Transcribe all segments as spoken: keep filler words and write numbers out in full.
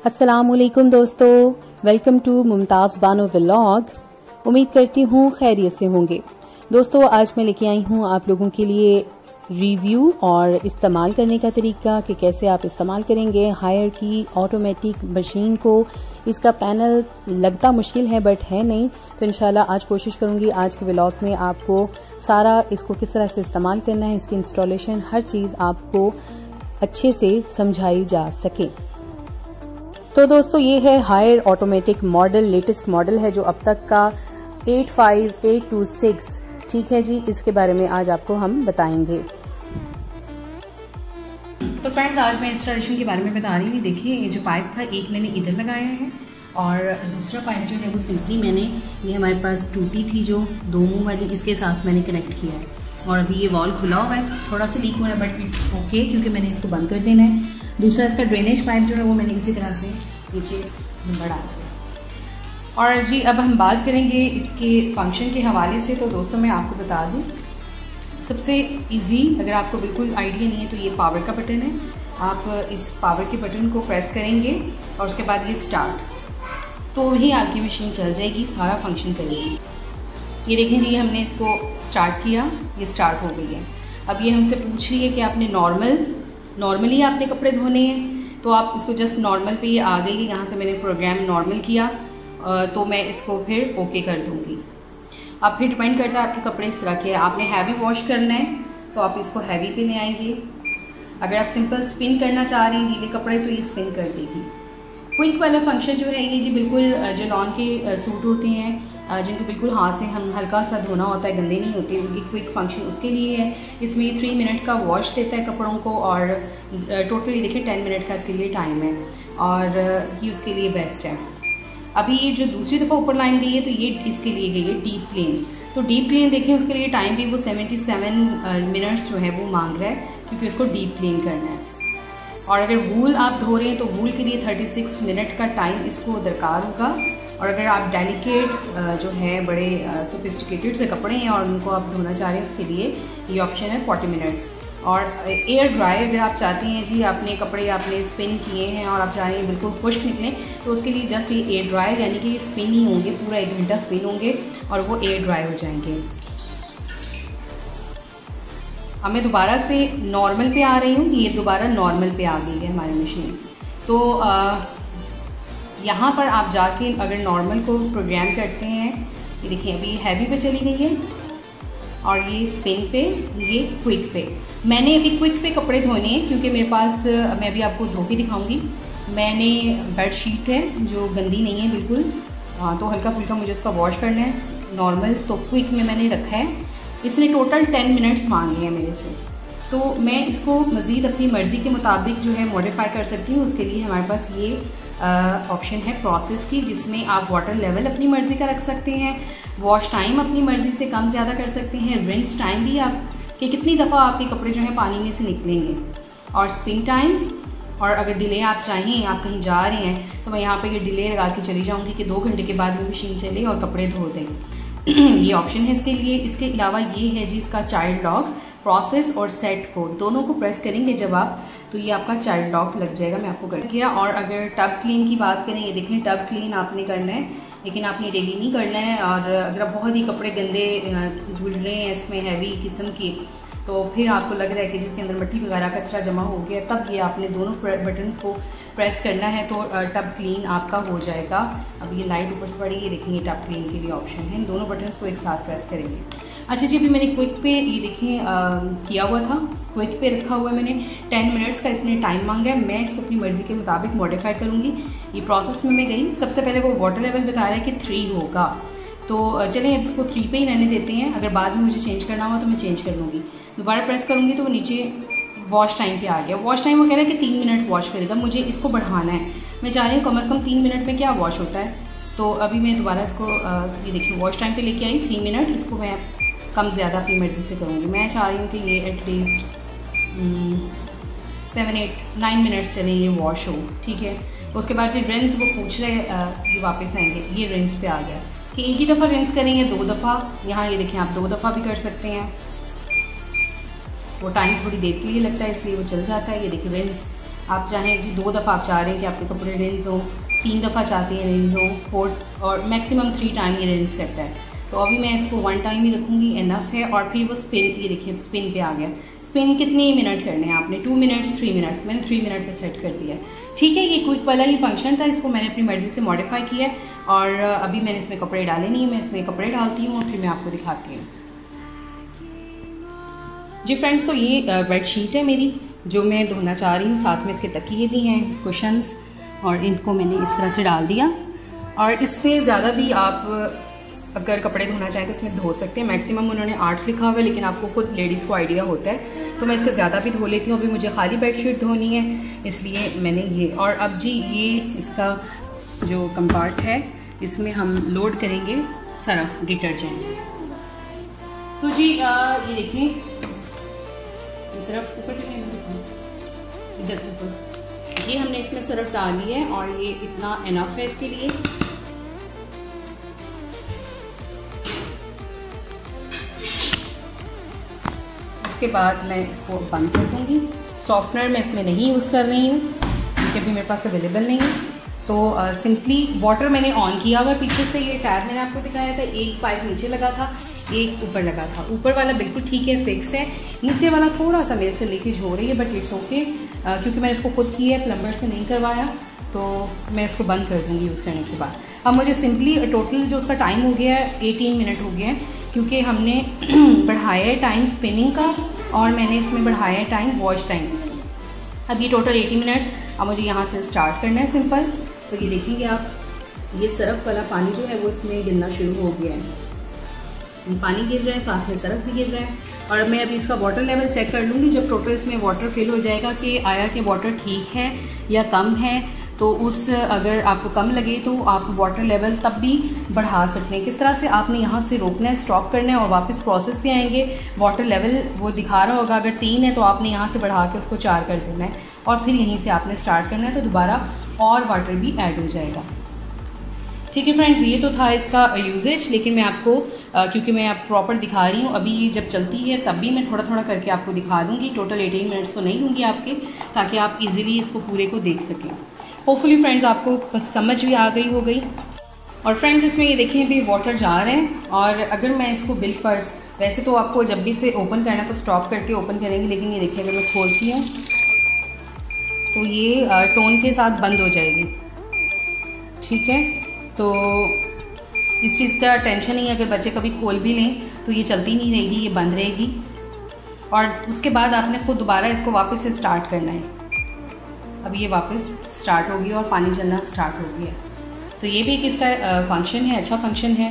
अस्सलामुअलैकुम दोस्तों, welcome to Mumtaz Bano vlog. उम्मीद करती हूँ खैरियत से होंगे। दोस्तों आज मैं लेके आई हूँ आप लोगों के लिए रिव्यू और इस्तेमाल करने का तरीका कि कैसे आप इस्तेमाल करेंगे हायर की ऑटोमेटिक मशीन को। इसका पैनल लगता मुश्किल है बट है नहीं, तो इंशाल्लाह आज कोशिश करूँगी आज के व्लॉग में आपको सारा इसको किस तरह से इस्तेमाल करना है, इसकी इंस्टॉलेशन, हर चीज़ आपको अच्छे से समझाई जा सके। तो दोस्तों ये है Haier automatic model, latest model है जो अब तक का eight five eight two six, ठीक है जी। इसके बारे में आज आपको हम बताएंगे। तो फ्रेंड्स आज मैं इंस्टॉलेशन के बारे में बता रही हूँ। देखिए ये जो पाइप था एक मैंने इधर लगाया है और दूसरा पाइप जो है वो सिंपली मैंने, ये हमारे पास टूटी थी जो दो मुंह वाली, इसके साथ मैंने कनेक्ट किया है। और अभी ये वॉल खुला हुआ है, थोड़ा सा लीक हो रहा है बट इट्स ओके क्योंकि मैंने इसको बंद कर देना है। दूसरा इसका ड्रेनेज पाइप जो है वो मैंने इसी तरह से नीचे बढ़ा दिया। और जी अब हम बात करेंगे इसके फंक्शन के हवाले से। तो दोस्तों मैं आपको बता दूं, सबसे इजी, अगर आपको बिल्कुल आइडिया नहीं है तो ये पावर का बटन है। आप इस पावर के बटन को प्रेस करेंगे और उसके बाद ये स्टार्ट, तो ही आपकी मशीन चल जाएगी, सारा फंक्शन करेगी। ये देखें जी हमने इसको स्टार्ट किया, ये स्टार्ट हो गई है। अब ये हमसे पूछ रही है कि आपने नॉर्मल नॉर्मली आपने कपड़े धोने हैं, तो आप इसको जस्ट नॉर्मल पे ये आ गई। यहाँ से मैंने प्रोग्राम नॉर्मल किया तो मैं इसको फिर ओके कर दूँगी। अब फिर डिपेंड करता है आपके कपड़े इस तरह के, आपने हैवी वॉश करना है तो आप इसको हैवी पे ले आएंगे। अगर आप सिंपल स्पिन करना चाह रहे हैं गीले कपड़े तो ये स्पिन कर देगी। क्विक वाला फंक्शन जो है ये जी बिल्कुल जो लॉन के सूट होते हैं जिनको बिल्कुल हाथ से हम हल्का सा धोना होता है, गंदे नहीं होते, उनकी क्विक फंक्शन उसके लिए है। इसमें थ्री मिनट का वॉश देता है कपड़ों को और टोटली देखिए टेन मिनट का इसके लिए टाइम है और ये उसके लिए बेस्ट है। अभी ये जो दूसरी दफ़ा ऊपर लाइन गई है तो ये इसके लिए गई है डीप क्लीन। तो डीप क्लीन देखें उसके लिए टाइम भी वो सेवेंटी सेवन मिनट्स जो है वो मांग रहा है क्योंकि उसको डीप क्लीन करना है। और अगर वूल आप धो रहे हैं तो वूल के लिए थर्टी सिक्स मिनट का टाइम इसको दरकार होगा। और अगर आप डेलिकेट जो है बड़े सोफिस्टिकेटेड से कपड़े हैं और उनको आप धोना चाह रहे हैं उसके लिए ये ऑप्शन है फोर्टी मिनट्स। और एयर ड्राई अगर आप चाहते हैं जी आपने कपड़े आपने स्पिन किए हैं और आप चाह रहे हैं बिल्कुल खुश्क निकलें तो उसके लिए जस्ट ये एयर ड्राई, यानी कि स्पिन ही होंगे, पूरा एक घंटा स्पिन होंगे और वो एयर ड्राई हो जाएंगे। अब मैं दोबारा से नॉर्मल पे आ रही हूँ, ये दोबारा नॉर्मल पे आ गई है हमारी मशीन। तो आ, यहाँ पर आप जाके अगर नॉर्मल को प्रोग्राम करते हैं, ये देखिए अभी हैवी पे चली गई है और ये स्पिन पे, ये क्विक पे। मैंने अभी क्विक पे कपड़े धोने हैं क्योंकि मेरे पास, मैं अभी आपको धो के दिखाऊंगी, मैंने बेड शीट है जो गंदी नहीं है बिल्कुल, हाँ तो हल्का फुल्का मुझे उसका वॉश करना है नॉर्मल, तो क्विक में मैंने रखा है। इसने टोटल टेन मिनट्स मांगे हैं मेरे से, तो मैं इसको मज़ीद अपनी मर्ज़ी के मुताबिक जो है मॉडिफाई कर सकती हूँ। उसके लिए हमारे पास ये ऑप्शन है प्रोसेस की, जिसमें आप वाटर लेवल अपनी मर्ज़ी का रख सकते हैं, वॉश टाइम अपनी मर्ज़ी से कम ज़्यादा कर सकते हैं, रिंस टाइम भी आप कि कितनी दफ़ा आपके कपड़े जो हैं पानी में से निकलेंगे, और स्पिन टाइम। और अगर डिले आप चाहें, आप कहीं जा रहे हैं तो मैं यहाँ पे ये डिले लगा के चली जाऊँगी कि दो घंटे के बाद वो मशीन चले और कपड़े धो दें। ये ऑप्शन है इसके लिए। इसके अलावा ये है जी इसका चाइल्ड लॉक, प्रोसेस और सेट को दोनों को प्रेस करेंगे जब आप, तो ये आपका चाइल्ड लॉक लग जाएगा। मैं आपको कर दिया। और अगर टब क्लीन की बात करें, ये देखें टब क्लीन आपने करना है लेकिन आपने डेली नहीं करना है। और अगर आप बहुत ही कपड़े गंदे झूल रहे हैं इसमें हैवी किस्म की, तो फिर आपको लग रहा है कि जिसके अंदर मिट्टी वगैरह कचरा जमा हो गया, तब ये आपने दोनों बटन को प्रेस करना है तो टब क्लीन आपका हो जाएगा। अब ये लाइट ऊपर से पड़ेगी, देखेंगे टब क्लीन के लिए ऑप्शन है, इन दोनों बटन्स को एक साथ प्रेस करेंगे। अच्छा जी अभी मैंने क्विक पे ये देखें किया हुआ था, क्विक पे रखा हुआ है मैंने, टेन मिनट्स का इसने टाइम मांगा है। मैं इसको अपनी मर्ज़ी के मुताबिक मॉडिफाई करूँगी। ये प्रोसेस में मैं गई, सबसे पहले वो वाटर लेवल बता रहा है कि थ्री होगा, तो चलें अब इसको थ्री पे ही रहने देते हैं। अगर बाद में मुझे चेंज करना हुआ तो मैं चेंज कर लूँगी। दोबारा प्रेस करूँगी तो वो नीचे वॉश टाइम पे आ गया। वॉश टाइम वो कह रहा है कि तीन मिनट वॉश करेगा, मुझे इसको बढ़ाना है। मैं चाह रही हूँ कम अज़ कम तीन मिनट में क्या वॉश होता है, तो अभी मैं दोबारा इसको ये देखिए वॉश टाइम पे लेके आई थ्री मिनट। इसको मैं कम ज़्यादा अपनी मर्ज़ी से करूँगी। मैं चाह रही हूँ कि ये at least seven eight nine minutes चले ये वॉश हो, ठीक है। उसके बाद जो रिंस वो पूछ रहे ये वापस आएंगे, ये रिंस पे आ गया कि एक ही दफ़ा रिंस करें या दो दफ़ा। यहाँ ये देखें आप दो दफ़ा भी कर सकते हैं, वो टाइम थोड़ी देर के लिए लगता है इसलिए वो चल जाता है। ये देखिए रिंस आप चाहें कि दो दफ़ा आप चाह रहे हैं कि आपके कपड़े रिंस हो, तीन दफ़ा चाहते हैं रिंस हो, फोर्थ और मैक्सिमम थ्री टाइम ये रिंस करता है। तो अभी मैं इसको वन टाइम ही रखूँगी, इनफ है। और फिर वो स्पिन, ये देखिए स्पिन पे आ गया। स्पिन कितने मिनट करने हैं आपने? Two minutes, three minutes. मैंने थ्री मिनट पे सेट कर दिया है। ठीक है, ये क्विक वाला ही फंक्शन था, इसको मैंने अपनी मर्ज़ी से मॉडिफाई किया है। और अभी मैंने इसमें कपड़े डाले नहीं है, मैं इसमें कपड़े डालती हूँ और फिर मैं आपको दिखाती हूँ। जी फ्रेंड्स, तो ये बेडशीट है मेरी जो मैं धोना चाह रही हूँ। साथ में इसके तकिए भी हैं, कुशन्स, और इनको मैंने इस तरह से डाल दिया। और इससे ज़्यादा भी आप अगर कपड़े धोना चाहें तो इसमें धो सकते हैं। मैक्सिमम उन्होंने आठ लिखा हुआ है, लेकिन आपको खुद लेडीज़ को आइडिया होता है, तो मैं इससे ज़्यादा भी धो लेती हूँ। अभी मुझे खाली बेडशीट धोनी है, इसलिए मैंने ये। और अब जी ये इसका जो कंपार्ट है, इसमें हम लोड करेंगे सर्फ डिटर्जेंट। तो जी आ, ये देखिए सर्फ ऊपर इधर ऊपर, ये हमने इसमें सर्फ डाल लिया है और ये इतना इनफ है इसके लिए। उसके बाद मैं इसको बंद कर दूँगी। सॉफ्टनर मैं इसमें नहीं यूज़ कर रही हूँ क्योंकि अभी मेरे पास अवेलेबल नहीं है। तो सिंपली uh, वाटर मैंने ऑन किया हुआ पीछे से। ये टैब मैंने आपको दिखाया था, एक पाइप नीचे लगा था, एक ऊपर लगा था। ऊपर वाला बिल्कुल ठीक है, फिक्स है। नीचे वाला थोड़ा सा मेरे से लीकेज हो रही है, बट इट्स ओके, क्योंकि मैंने इसको खुद किया है, प्लम्बर से नहीं करवाया। तो मैं इसको बंद कर दूँगी यूज़ करने के बाद। अब मुझे सिंपली टोटल जो उसका टाइम हो गया है एटीन मिनट हो गया है, क्योंकि हमने बढ़ाया है टाइम स्पिनिंग का और मैंने इसमें बढ़ाया है टाइम वॉश टाइम। अब ये टोटल एटी मिनट्स। अब मुझे यहाँ से स्टार्ट करना है सिंपल। तो ये देखेंगे आप, ये सरफ वाला पानी जो है वो इसमें गिरना शुरू हो गया है। पानी गिर रहा है, साथ में सरफ भी गिर रहा है। और मैं अभी इसका वाटर लेवल चेक कर लूँगी जब टोटल इसमें वाटर फिल हो जाएगा कि आया कि वाटर ठीक है या कम है। तो उस अगर आपको कम लगे तो आप वाटर लेवल तब भी बढ़ा सकते हैं। किस तरह से आपने यहाँ से रोकना है, स्टॉप करना है और वापस प्रोसेस पे आएंगे। वाटर लेवल वो दिखा रहा होगा, अगर तीन है तो आपने यहाँ से बढ़ा के उसको चार कर देना है और फिर यहीं से आपने स्टार्ट करना है, तो दोबारा और वाटर भी ऐड हो जाएगा। ठीक है फ्रेंड्स, ये तो था इसका यूजेज। लेकिन मैं आपको आ, क्योंकि मैं आप प्रॉपर दिखा रही हूँ, अभी ये जब चलती है तब भी मैं थोड़ा थोड़ा करके आपको दिखा दूँगी। टोटल एटीन मिनट्स तो नहीं लूँगी आपके, ताकि आप इजीली इसको पूरे को देख सकें। होपफुली फ्रेंड्स आपको समझ भी आ गई हो गई। और फ्रेंड्स इसमें ये देखें अभी वाटर जा रहे हैं। और अगर मैं इसको बिल फर्स्ट, वैसे तो आपको जब भी इसे ओपन करना है तो स्टॉप करके ओपन करेंगे, लेकिन ये देखिए अगर मैं खोलती हूँ तो ये टोन के साथ बंद हो जाएगी। ठीक है, तो इस चीज़ का टेंशन नहीं है, अगर बच्चे कभी खोल भी लें तो ये चलती नहीं रहेगी, ये बंद रहेगी। और उसके बाद आपने खुद दोबारा इसको वापस से स्टार्ट करना है। अब ये वापस स्टार्ट हो गई और पानी चलना स्टार्ट हो गया। तो ये भी एक इसका फंक्शन है, अच्छा फंक्शन है।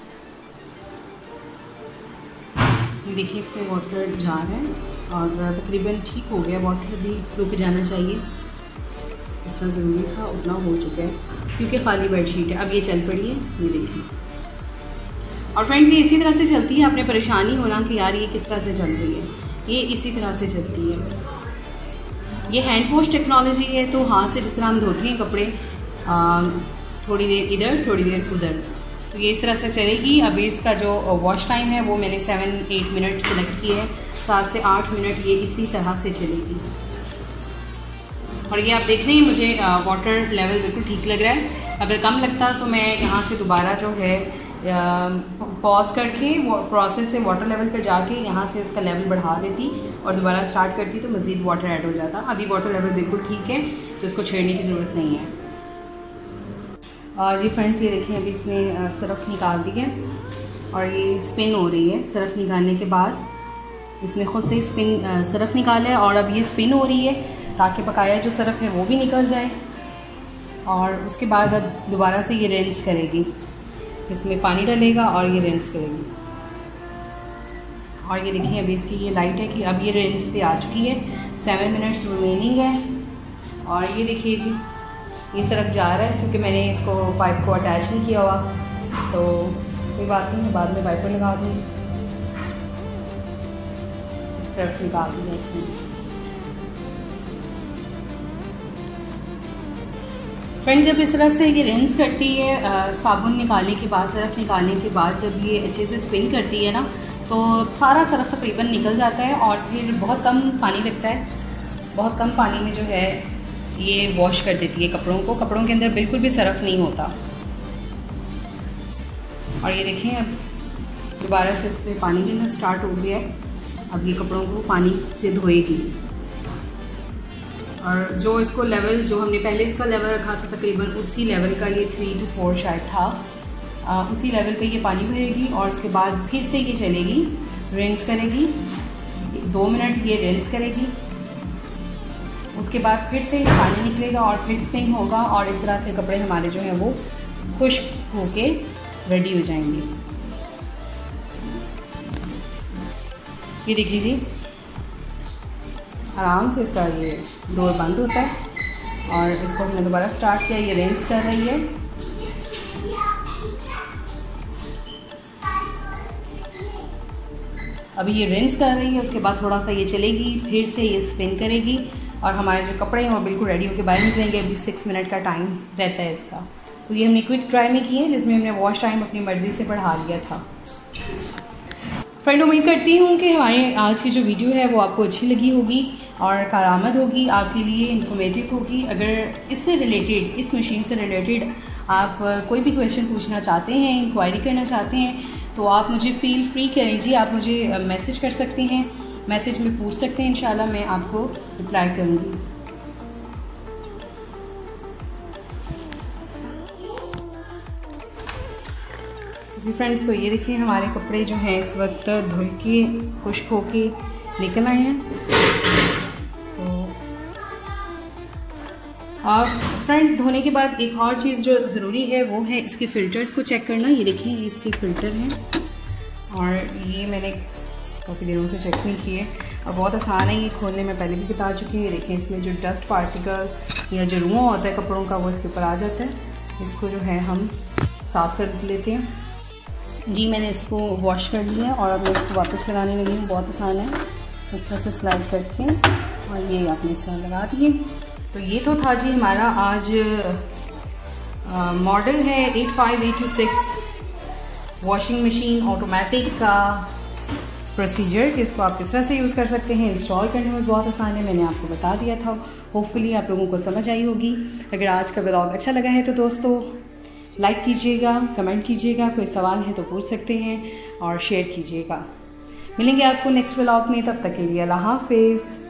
ये देखिए इसमें वाटर जा रहा है और तकरीबन ठीक हो गया। वाटर भी रुक जाना चाहिए, जितना ज़रूरी था उतना हो चुका है क्योंकि खाली बेडशीट है। अब ये चल पड़ी है, ये देखिए। और फ्रेंड्स ये इसी तरह से चलती है। आपने परेशानी होना कि यार ये किस तरह से चल रही है, ये इसी तरह से चलती है। ये हैंड वॉश टेक्नोलॉजी है, तो हाथ से जिस तरह हम धोते हैं कपड़े, आ, थोड़ी देर इधर थोड़ी देर उधर, तो ये इस तरह से चलेगी। अभी इसका जो वॉश टाइम है वो मैंने सेवन एट मिनट सेलेक्ट किए है, सात से आठ मिनट ये इसी तरह से चलेगी। और ये आप देख रहे हैं मुझे वाटर लेवल बिल्कुल ठीक लग रहा है। अगर कम लगता तो मैं यहाँ से दोबारा जो है पॉज करके प्रोसेस से वाटर लेवल पे जाके यहाँ से इसका लेवल बढ़ा देती और दोबारा स्टार्ट करती तो मज़ीद वाटर ऐड हो जाता। अभी वाटर लेवल बिल्कुल ठीक है, तो इसको छेड़ने की ज़रूरत नहीं है। और ये फ्रेंड्स ये देखें अभी इसने सरफ निकाल दी है और ये स्पिन हो रही है। सरफ निकालने के बाद इसने खुद से स्पिन सरफ निकाला है और अब ये स्पिन हो रही है ताकि बकाया जो सरफ है वो भी निकल जाए। और उसके बाद अब दोबारा से ये रिंस करेगी, इसमें पानी डालेगा और ये रिंस करेगी। और ये देखिए अभी इसकी ये लाइट है कि अब ये रिंस पे आ चुकी है। सेवन मिनट्स रिमेनिंग है। और ये देखिए जी ये सरफ जा रहा है क्योंकि मैंने इसको पाइप को अटैच नहीं किया हुआ, तो कोई बात नहीं, बाद में वाइपर लगा दूँगी। सरफ निकाल दूँगी इसमें। फ्रेंड जब इस तरह से ये रिंस करती है, साबुन निकालने के बाद, सरफ निकालने के बाद जब ये अच्छे से स्पिन करती है ना, तो सारा सरफ तकरीबन निकल जाता है और फिर बहुत कम पानी लगता है। बहुत कम पानी में जो है ये वॉश कर देती है कपड़ों को। कपड़ों के अंदर बिल्कुल भी सरफ नहीं होता। और ये देखें अब दोबारा से इस पर पानी देना स्टार्ट हो गया है। अब ये कपड़ों को पानी से धोएगी। और जो इसको लेवल जो हमने पहले इसका लेवल रखा था तकरीबन उसी लेवल का ये थ्री टू फोर शायद था, आ, उसी लेवल पे ये पानी भरेगी और उसके बाद फिर से ये चलेगी, रिंस करेगी, दो मिनट ये रिंस करेगी। उसके बाद फिर से ये पानी निकलेगा और फिर स्पिन होगा और इस तरह से कपड़े हमारे जो हैं वो खुश्क होके रेडी हो जाएंगे। ये देख लीजिए आराम से इसका ये डोर बंद होता है और इसको हमने दोबारा स्टार्ट किया। ये रिंस कर रही है। अभी ये रिंस कर रही है, उसके बाद थोड़ा सा ये चलेगी, फिर से ये स्पिन करेगी और हमारे जो कपड़े हैं वो बिल्कुल रेडी होकर बाहर निकलेंगे। अभी सिक्स मिनट का टाइम रहता है इसका। तो ये हमने क्विक ट्राई में किए जिसमें हमने वॉश टाइम अपनी मर्ज़ी से बढ़ा लिया था। फ्रेंड उम्मीद करती हूँ कि हमारी आज की जो वीडियो है वो आपको अच्छी लगी होगी और कारआमद होगी, आपके लिए इन्फॉर्मेटिव होगी। अगर इससे रिलेटेड, इस मशीन से रिलेटेड आप कोई भी क्वेश्चन पूछना चाहते हैं, इंक्वायरी करना चाहते हैं तो आप मुझे फ़ील फ्री करें जी, आप मुझे मैसेज कर सकते हैं, मैसेज में पूछ सकते हैं। इंशाल्लाह मैं आपको रिप्लाई करूँगी। जी फ्रेंड्स, तो ये देखिए हमारे कपड़े जो हैं इस वक्त धुल के खुश्क होके निकल आए हैं। तो और फ्रेंड्स धोने के बाद एक और चीज़ जो ज़रूरी है वो है इसके फ़िल्टर्स को चेक करना। ये देखिए ये इसके फ़िल्टर हैं और ये मैंने काफ़ी दिनों से चेक नहीं किए और बहुत आसान है ये खोलने में, पहले भी बता चुकी हूँ। ये देखें इसमें जो डस्ट पार्टिकल या जो रुआं होता है कपड़ों का वो इसके ऊपर आ जाता है। इसको जो है हम साफ़ कर लेते हैं। जी मैंने इसको वॉश कर लिया और अब मैं इसको वापस लगाने लगी हूँ। बहुत आसान है, इस तरह से स्लाइड करके और ये आपने इस तरह लगा दिए। तो ये तो था जी हमारा आज मॉडल है eight five eight two six washing machine automatic का प्रोसीजर कि इसको आप किस तरह से यूज़ कर सकते हैं। इंस्टॉल करने में बहुत आसान है, मैंने आपको बता दिया था। होपफुली आप लोगों को समझ आई होगी। अगर आज का व्लॉग अच्छा लगा है तो दोस्तों लाइक कीजिएगा, कमेंट कीजिएगा, कोई सवाल है तो पूछ सकते हैं और शेयर कीजिएगा। मिलेंगे आपको नेक्स्ट व्लॉग में, तब तक के लिए अल्लाह हाफिज़।